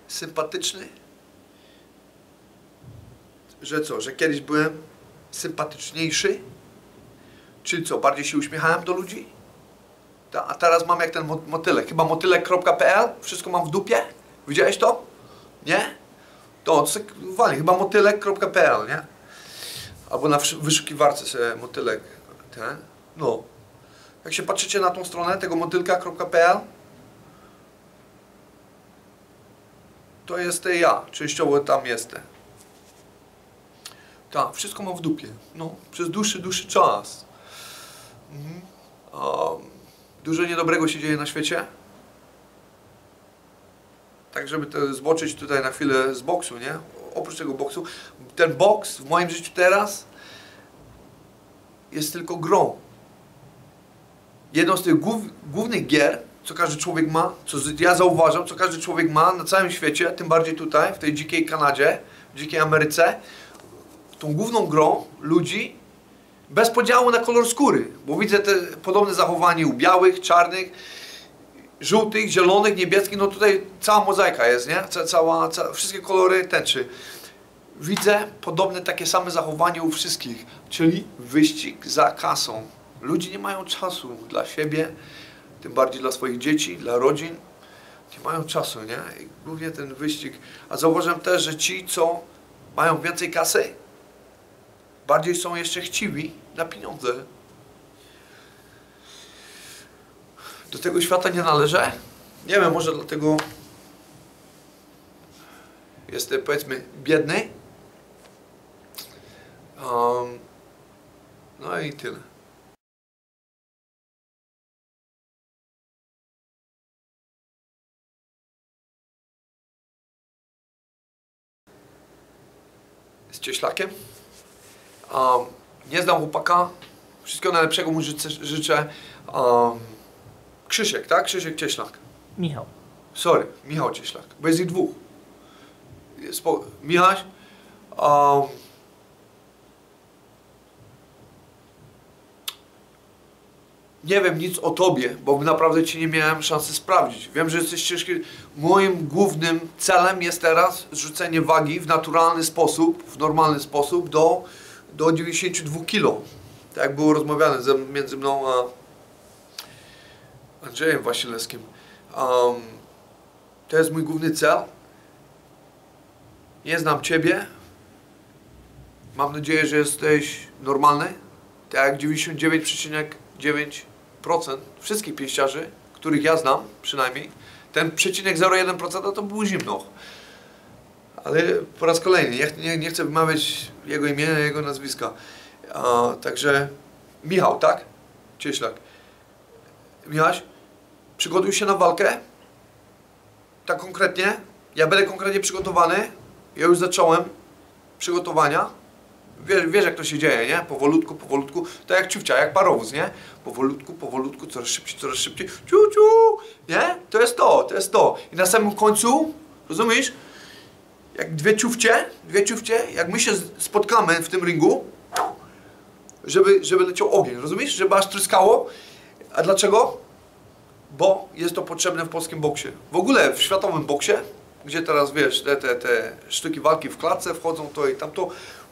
sympatyczny? Że co, że kiedyś byłem sympatyczniejszy? Czyli co, bardziej się uśmiechałem do ludzi? A teraz mam jak ten motylek. Chyba motylek.pl. Wszystko mam w dupie. Widziałeś to? Nie? To wali. Chyba motylek.pl, nie? Albo na wyszukiwarce sobie motylek. Ten. No. Jak się patrzycie na tą stronę tego motylka.pl, to jest ja. Częściowo tam jestem. Tak, wszystko mam w dupie. No, przez dłuższy czas. Dużo niedobrego się dzieje na świecie. Tak, żeby to zboczyć tutaj na chwilę z boksu, nie? Oprócz tego boksu, ten boks w moim życiu teraz jest tylko grą. Jedną z tych głównych gier, co każdy człowiek ma, co ja zauważam, co każdy człowiek ma na całym świecie, tym bardziej tutaj, w tej dzikiej Kanadzie, w dzikiej Ameryce, tą główną grą ludzi bez podziału na kolor skóry, bo widzę te podobne zachowanie u białych, czarnych, żółtych, zielonych, niebieskich, no tutaj cała mozaika jest, nie? Wszystkie kolory tęczy. Widzę podobne takie same zachowanie u wszystkich, czyli wyścig za kasą. Ludzie nie mają czasu dla siebie, tym bardziej dla swoich dzieci, dla rodzin. Nie mają czasu, nie? I głównie ten wyścig. A zauważyłem też, że ci, co mają więcej kasy, bardziej są jeszcze chciwi na pieniądze. Do tego świata nie należę. Nie wiem, może dlatego jestem, powiedzmy, biedny. No i tyle. Z cieślakiem. Nie znam chłopaka. Wszystkiego najlepszego mu życzę. Krzysiek, tak? Krzysiek Cieślak. Michał. Sorry, Michał Cieślak, bo jest ich dwóch. Michał, nie wiem nic o tobie, bo naprawdę ci nie miałem szansy sprawdzić. Wiem, że jesteś ciężki. Moim głównym celem jest teraz zrzucenie wagi w naturalny sposób, w normalny sposób do 92 kg. Tak jak było rozmawiane między mną a Andrzejem Wasilewskim. To jest mój główny cel. Nie znam ciebie. Mam nadzieję, że jesteś normalny. Tak jak 99,9% wszystkich pięściarzy, których ja znam przynajmniej. Ten przecinek 0,1% to był zimno. Ale po raz kolejny, nie chcę wymawiać jego imienia, jego nazwiska. Także Michał, tak? Cieślak. Michaś, przygotuj się na walkę. Tak konkretnie. Ja będę konkretnie przygotowany. Ja już zacząłem przygotowania. Wiesz jak to się dzieje, nie? Powolutku, powolutku. To jak ciufcia, jak parowóz, nie? Powolutku, powolutku, coraz szybciej. Ciu, ciu, nie? To jest to. I na samym końcu, rozumiesz? Jak dwie ciufcie, jak my się spotkamy w tym ringu, żeby leciał ogień, rozumiesz? Żeby aż tryskało. A dlaczego? Bo jest to potrzebne w polskim boksie. W ogóle w światowym boksie, gdzie teraz, wiesz, te sztuki walki w klatce wchodzą, to i tamto.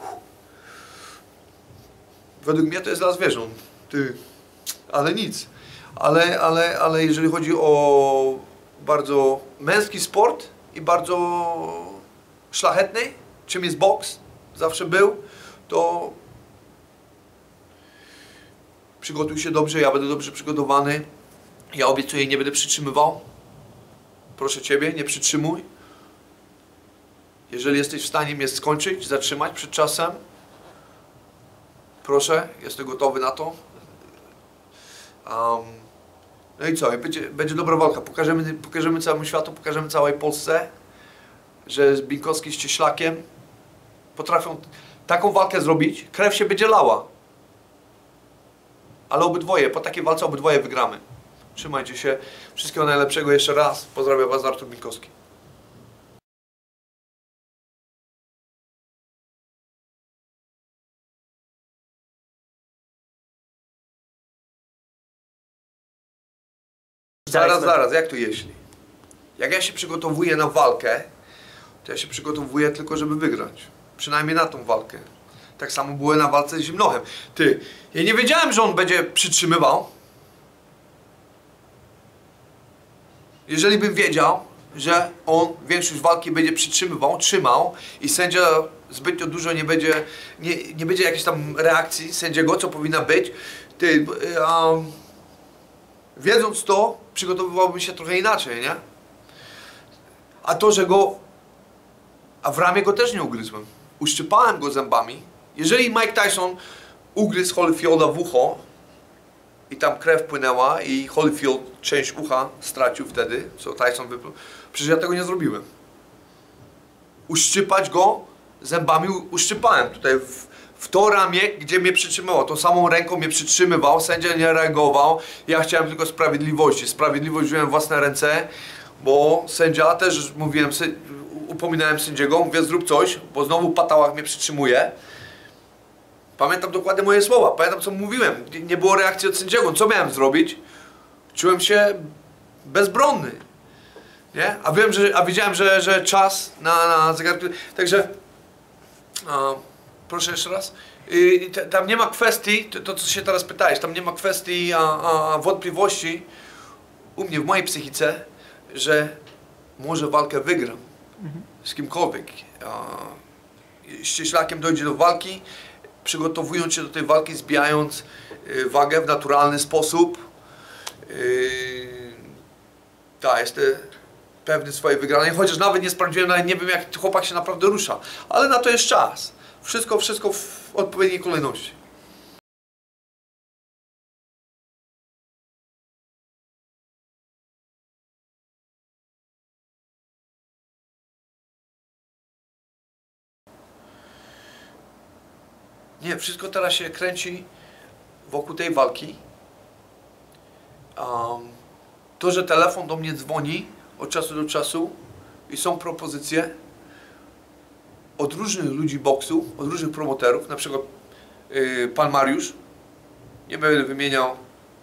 Według mnie to jest dla zwierząt. Ale nic. Ale jeżeli chodzi o bardzo męski sport i bardzo szlachetny, czym jest boks, zawsze był, to przygotuj się dobrze, ja będę dobrze przygotowany. Ja obiecuję, nie będę przytrzymywał. Proszę Ciebie, nie przytrzymuj. Jeżeli jesteś w stanie mnie skończyć, zatrzymać przed czasem, proszę, jestem gotowy na to. No i co? Będzie dobra walka. Pokażemy całemu światu, pokażemy całej Polsce, że Binkowski z Cieślakiem potrafią taką walkę zrobić. Krew się będzie lała. Ale po takiej walce obydwoje wygramy. Trzymajcie się. Wszystkiego najlepszego jeszcze raz. Pozdrawiam Was, Artur Binkowski. Zaraz, jak to jeśli? Jak ja się przygotowuję na walkę, to ja się przygotowuję tylko, żeby wygrać. Przynajmniej na tą walkę. Tak samo było na walce z Zimnochem. Ty, ja nie wiedziałem, że on będzie przytrzymywał. Jeżeli bym wiedział, że on większość walki będzie przytrzymywał, trzymał i sędzia zbytnio dużo nie będzie jakiejś tam reakcji sędziego, co powinna być, ty, wiedząc to, przygotowywałbym się trochę inaczej, nie? A to, że a w ramię go też nie ugryzłem. Uszczypałem go zębami. Jeżeli Mike Tyson ugryzł Holyfielda w ucho i tam krew płynęła i Holyfield część ucha stracił wtedy, co Tyson wypluł, przecież ja tego nie zrobiłem. Uszczypać go zębami uszczypałem tutaj w to ramię, gdzie mnie przytrzymywał. Tą samą ręką mnie przytrzymywał, sędzia nie reagował. Ja chciałem tylko sprawiedliwości. Sprawiedliwość wziąłem w własne ręce, bo sędzia też mówiłem, upominałem sędziego, mówię zrób coś, bo znowu patałach mnie przytrzymuje. Pamiętam dokładnie moje słowa, pamiętam co mówiłem. Nie było reakcji od sędziego. Co miałem zrobić? Czułem się bezbronny. Nie? A wiedziałem, że czas na zegarku. Także proszę jeszcze raz. Tam nie ma kwestii, to co się teraz pytałeś, tam nie ma kwestii wątpliwości u mnie, w mojej psychice, że może walkę wygram z kimkolwiek. Ścieślakiem dojdzie do walki, przygotowując się do tej walki, zbijając wagę w naturalny sposób. Tak, jestem pewny swojej wygranej, chociaż nawet nie sprawdziłem, nawet nie wiem jak chłopak się naprawdę rusza, ale na to jest czas. Wszystko w odpowiedniej kolejności. Nie, wszystko teraz się kręci wokół tej walki. To, że telefon do mnie dzwoni od czasu do czasu i są propozycje od różnych ludzi boksu, od różnych promoterów, na przykład pan Mariusz, nie będę wymieniał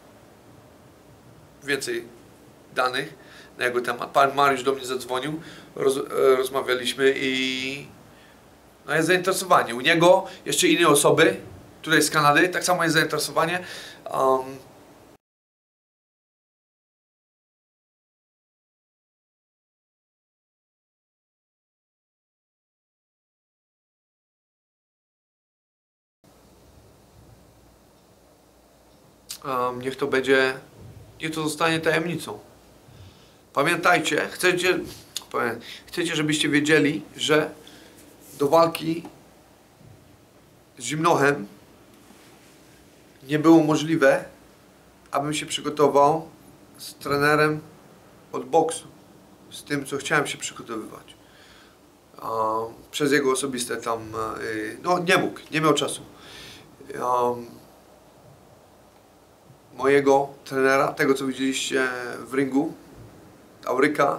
więcej danych na jego temat. Pan Mariusz do mnie zadzwonił, rozmawialiśmy i no jest zainteresowanie. U niego jeszcze inne osoby, tutaj z Kanady, tak samo jest zainteresowanie. Niech to zostanie tajemnicą. Pamiętajcie, chcecie, żebyście wiedzieli, że do walki z Zimnochem nie było możliwe, abym się przygotował z trenerem od boksu, z tym, co chciałem się przygotowywać. Przez jego osobiste tam, no nie mógł, nie miał czasu. Mojego trenera, tego co widzieliście w ringu, Auryka,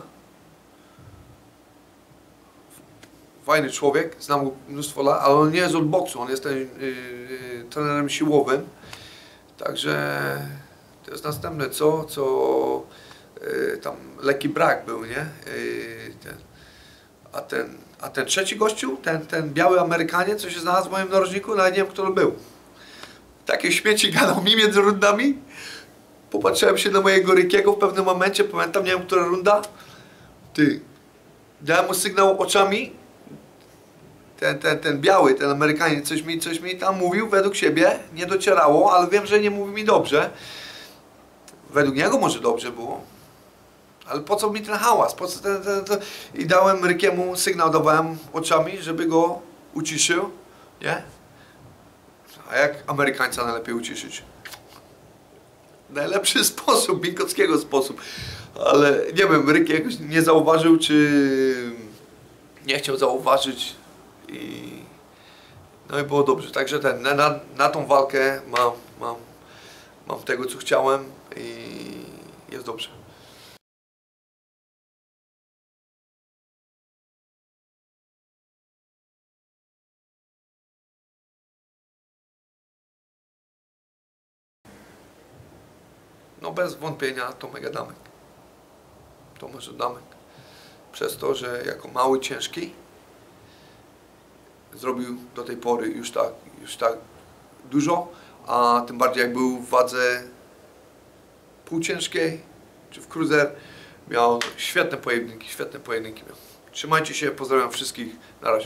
fajny człowiek, znam go mnóstwo lat, ale on nie jest od boksu, on jest trenerem siłowym, także to jest następne co tam lekki brak był, nie? A ten trzeci gościu, ten biały Amerykanie, co się znalazł w moim narożniku, nawet nie wiem kto to był. Takie śmieci gadał mi między rundami. Popatrzyłem się na mojego Rykiego w pewnym momencie, pamiętam, nie wiem, która runda. Ty, dałem mu sygnał oczami. Ten biały, ten Amerykanin, coś mi tam mówił według siebie, nie docierało, ale wiem, że nie mówi mi dobrze. Według niego może dobrze było. Ale po co mi ten hałas? Po co I dałem Rykiemu sygnał, dawałem oczami, żeby go uciszył, nie? A jak Amerykańca najlepiej uciszyć? Najlepszy sposób, Binkowskiego sposób. Ale nie wiem, Ryk jakoś nie zauważył, czy nie chciał zauważyć. No i było dobrze. Także na tą walkę mam tego, co chciałem i jest dobrze. No bez wątpienia Tomek Adamek. Tomasz Adamek. przez to, że jako mały, ciężki zrobił do tej pory już tak dużo, a tym bardziej jak był w wadze półciężkiej czy w cruiser, miał świetne pojedynki miał. Trzymajcie się, pozdrawiam wszystkich, na razie.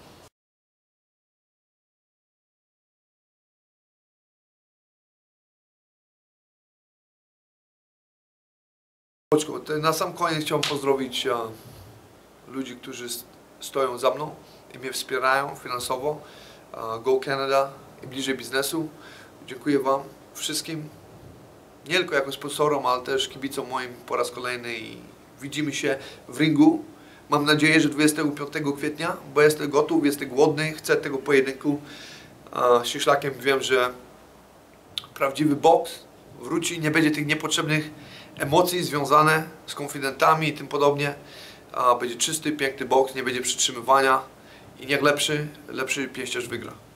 Na sam koniec chciałbym pozdrowić ludzi, którzy stoją za mną i mnie wspierają finansowo. Go Canada i Bliżej Biznesu. Dziękuję Wam wszystkim, nie tylko jako sponsorom, ale też kibicom moim po raz kolejny i widzimy się w ringu. Mam nadzieję, że 25 kwietnia, bo jestem gotów, jestem głodny, chcę tego pojedynku z Cieślakiem. Wiem, że prawdziwy boks wróci, nie będzie tych niepotrzebnych emocji związane z konfidentami i tym podobnie. Będzie czysty, piękny boks, nie będzie przytrzymywania i niech lepszy pięściarz wygra.